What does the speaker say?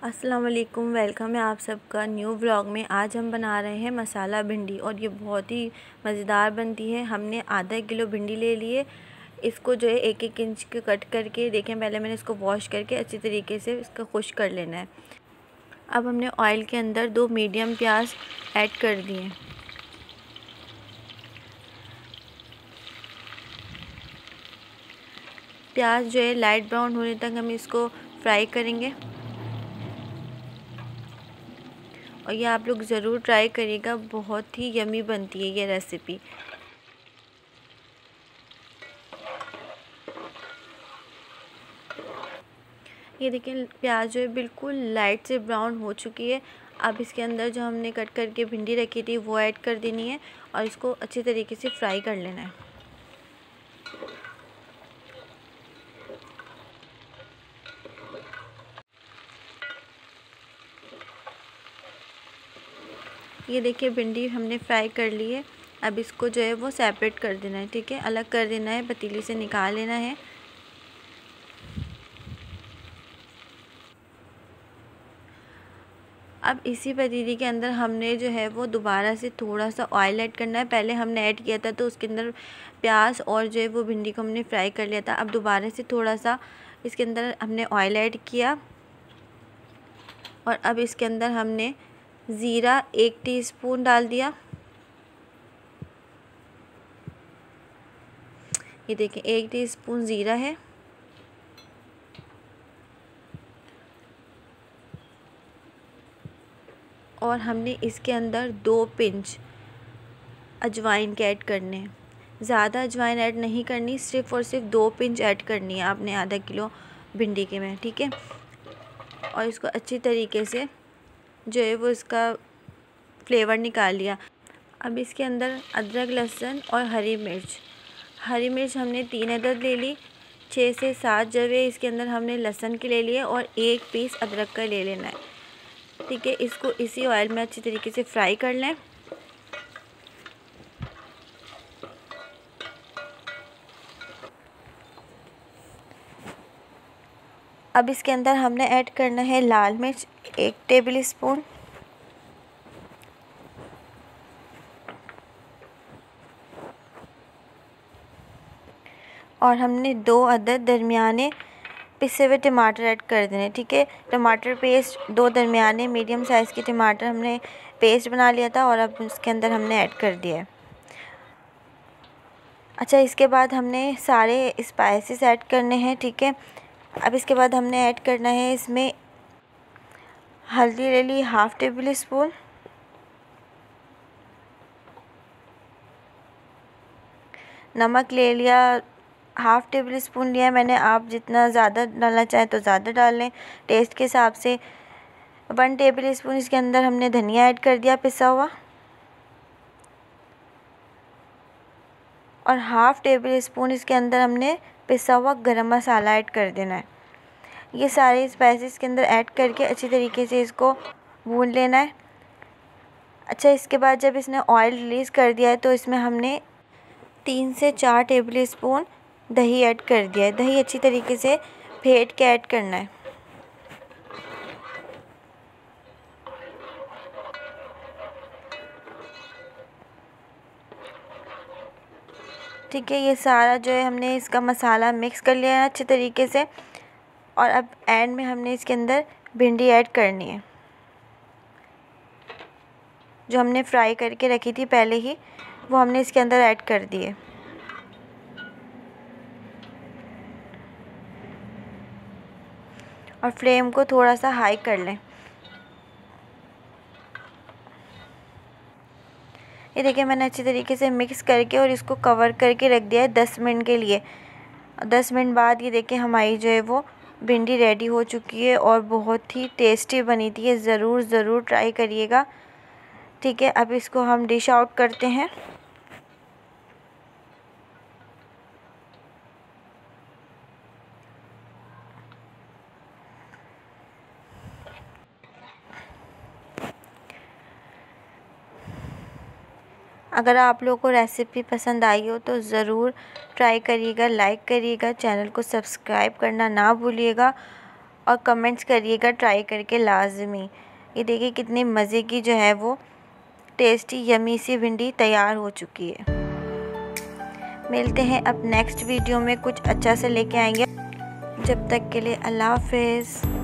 अस्सलाम वालेकुम, वेलकम है आप सबका न्यू व्लॉग में। आज हम बना रहे हैं मसाला भिंडी और ये बहुत ही मज़ेदार बनती है। हमने आधा किलो भिंडी ले लिए। इसको जो है 1-1 इंच के कट करके देखें। पहले मैंने इसको वॉश करके अच्छी तरीके से इसका खुश्क कर लेना है। अब हमने ऑयल के अंदर 2 मीडियम प्याज ऐड कर दिए। प्याज जो है लाइट ब्राउन होने तक हम इसको फ्राई करेंगे और ये आप लोग ज़रूर ट्राई करिएगा, बहुत ही यमी बनती है ये रेसिपी। ये देखिए प्याज जो है बिल्कुल लाइट से ब्राउन हो चुकी है। अब इसके अंदर जो हमने कट करके भिंडी रखी थी वो ऐड कर देनी है और इसको अच्छी तरीके से फ्राई कर लेना है। ये देखिए भिंडी हमने फ्राई कर ली है। अब इसको जो है वो सेपरेट कर देना है, ठीक है, अलग कर देना है, पतीली से निकाल लेना है। अब इसी पतीली के अंदर हमने जो है वो दोबारा से थोड़ा सा ऑयल ऐड करना है। पहले हमने ऐड किया था तो उसके अंदर प्याज और जो है वो भिंडी को हमने फ्राई कर लिया था। अब दोबारा से थोड़ा सा इसके अंदर हमने ऑयल ऐड किया और अब इसके अंदर हमने ज़ीरा 1 टीस्पून डाल दिया। ये देखिए 1 टीस्पून ज़ीरा है और हमने इसके अंदर 2 पिंच अजवाइन के ऐड करने हैं। ज़्यादा अजवाइन ऐड नहीं करनी, सिर्फ़ और सिर्फ 2 पिंच ऐड करनी है आपने आधा किलो भिंडी के में, ठीक है। और इसको अच्छी तरीके से जो है वो इसका फ्लेवर निकाल लिया। अब इसके अंदर अदरक, लहसुन और हरी मिर्च हमने 3 अदद ले ली। 6 से 7 जवे इसके अंदर हमने लहसुन के ले लिए और 1 पीस अदरक का ले लेना है, ठीक है। इसको इसी ऑयल में अच्छी तरीके से फ्राई कर लें। अब इसके अंदर हमने ऐड करना है लाल मिर्च 1 टेबल स्पून, और हमने 2 अदद दरमियाने पिसे हुए टमाटर ऐड कर देने, ठीक है। टमाटर पेस्ट 2 दरमियाने मीडियम साइज़ के टमाटर हमने पेस्ट बना लिया था और अब इसके अंदर हमने ऐड कर दिया है। अच्छा, इसके बाद हमने सारे स्पाइसेस ऐड करने हैं, ठीक है। अब इसके बाद हमने ऐड करना है इसमें हल्दी ले ली 1/2 टेबल स्पून, नमक ले लिया 1/2 टेबल स्पून लिया है मैंने। आप जितना ज़्यादा डालना चाहें तो ज़्यादा डाल लें टेस्ट के हिसाब से। 1 टेबल स्पून इसके अंदर हमने धनिया ऐड कर दिया पिसा हुआ और 1/2 टेबल स्पून इसके अंदर हमने पिसा हुआ गरम मसाला ऐड कर देना है। ये सारे स्पाइसेस के अंदर ऐड करके अच्छी तरीके से इसको भून लेना है। अच्छा, इसके बाद जब इसने ऑयल रिलीज़ कर दिया है तो इसमें हमने 3 से 4 टेबल स्पून दही ऐड कर दिया है। दही अच्छी तरीके से फेंट के ऐड करना है। ठीक है, ये सारा जो है हमने इसका मसाला मिक्स कर लिया है अच्छे तरीके से और अब एंड में हमने इसके अंदर भिंडी ऐड करनी है जो हमने फ्राई करके रखी थी पहले ही, वो हमने इसके अंदर ऐड कर दी है। और फ्लेम को थोड़ा सा हाई कर लें। ये देखिए मैंने अच्छी तरीके से मिक्स करके और इसको कवर करके रख दिया है 10 मिनट के लिए। 10 मिनट बाद ये देखिए हमारी जो है वो भिंडी रेडी हो चुकी है और बहुत ही टेस्टी बनी थी। ये ज़रूर ट्राई करिएगा, ठीक है। अब इसको हम डिश आउट करते हैं। अगर आप लोगों को रेसिपी पसंद आई हो तो ज़रूर ट्राई करिएगा, लाइक करिएगा, चैनल को सब्सक्राइब करना ना भूलिएगा और कमेंट्स करिएगा ट्राई करके लाजमी। ये देखिए कितनी मज़े की जो है वो टेस्टी यमी सी भिंडी तैयार हो चुकी है। मिलते हैं अब नेक्स्ट वीडियो में, कुछ अच्छा से लेके आएंगे। जब तक के लिए अल्लाह हाफ़िज़।